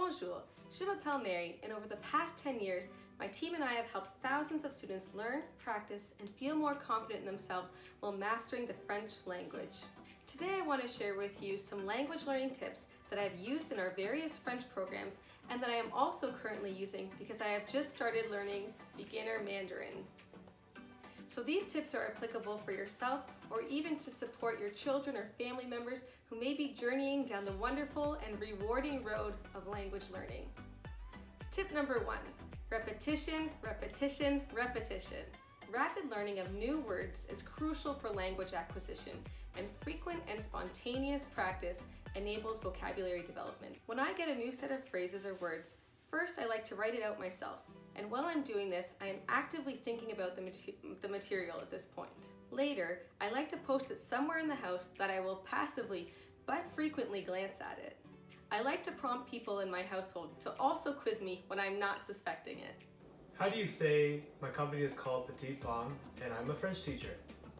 Bonjour, je m'appelle Mary, and over the past 10 years, my team and I have helped thousands of students learn, practice, and feel more confident in themselves while mastering the French language. Today I want to share with you some language learning tips that I have used in our various French programs and that I am also currently using because I have just started learning beginner Mandarin. So these tips are applicable for yourself or even to support your children or family members who may be journeying down the wonderful and rewarding road of language learning. Tip number 1, repetition, repetition, repetition. Rapid learning of new words is crucial for language acquisition, and frequent and spontaneous practice enables vocabulary development. When I get a new set of phrases or words, first I like to write it out myself. And while I'm doing this, I am actively thinking about the material at this point. Later, I like to post it somewhere in the house that I will passively but frequently glance at it. I like to prompt people in my household to also quiz me when I'm not suspecting it. How do you say, my company is called Petit Pomme and I'm a French teacher?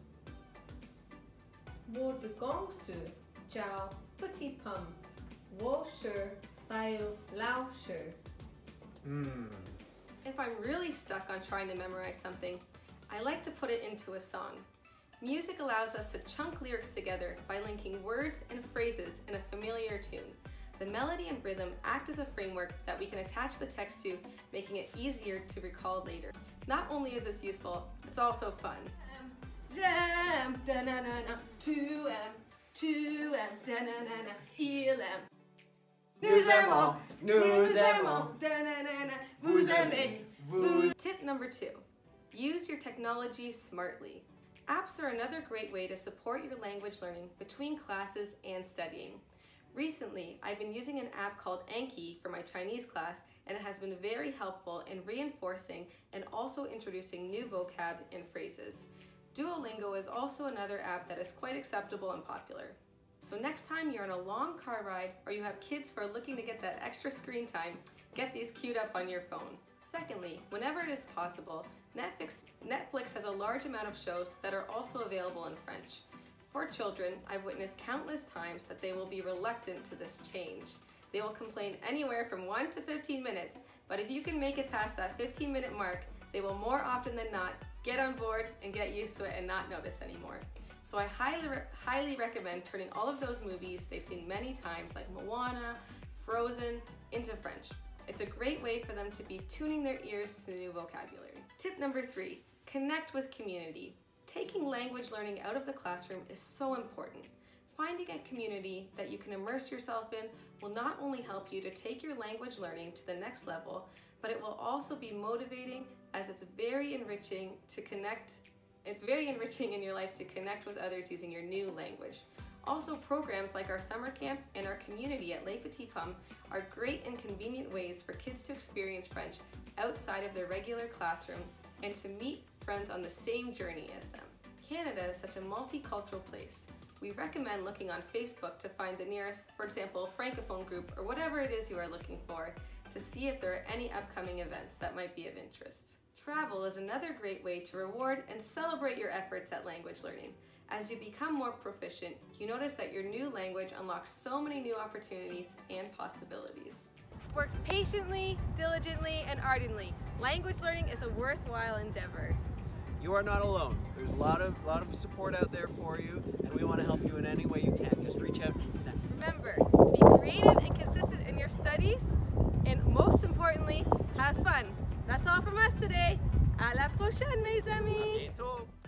我的公司叫 Petit Pomme， 我是法语老师。If I'm really stuck on trying to memorize something, I like to put it into a song. Music allows us to chunk lyrics together by linking words and phrases in a familiar tune. The melody and rhythm act as a framework that we can attach the text to, making it easier to recall later. Not only is this useful, it's also fun. Jam, da-na-na-na, 2M, 2M, da-na-na-na, 1M. Nous aimons, nous aimons, da-na-na-na, vous aimez, vous. Tip number 2, use your technology smartly. Apps are another great way to support your language learning between classes and studying. Recently, I've been using an app called Anki for my Chinese class, and it has been very helpful in reinforcing and also introducing new vocab and phrases. Duolingo is also another app that is quite acceptable and popular. So next time you're on a long car ride or you have kids who are looking to get that extra screen time, get these queued up on your phone. Secondly, whenever it is possible, Netflix has a large amount of shows that are also available in French. For children, I've witnessed countless times that they will be reluctant to this change. They will complain anywhere from 1 to 15 minutes, but if you can make it past that 15-minute mark, they will more often than not get on board and get used to it and not notice anymore. So I highly recommend turning all of those movies they've seen many times, like Moana, Frozen, into French. It's a great way for them to be tuning their ears to new vocabulary. Tip number 3, connect with community. Taking language learning out of the classroom is so important. Finding a community that you can immerse yourself in will not only help you to take your language learning to the next level, but it will also be motivating as it's very enriching in your life to connect with others using your new language. Also, programs like our summer camp and our community at Les Petits Pommes are great and convenient ways for kids to experience French outside of their regular classroom and to meet friends on the same journey as them. Canada is such a multicultural place. We recommend looking on Facebook to find the nearest, for example, Francophone group or whatever it is you are looking for to see if there are any upcoming events that might be of interest. Travel is another great way to reward and celebrate your efforts at language learning. As you become more proficient, you notice that your new language unlocks so many new opportunities and possibilities. Work patiently, diligently, and ardently. Language learning is a worthwhile endeavor. You are not alone. There's a lot of support out there for you, and we want to help you in any way you can. Just reach out. Remember, be creative and consistent in your studies, and most importantly, have fun. That's all from us today. À la prochaine, mes amis! À bientôt.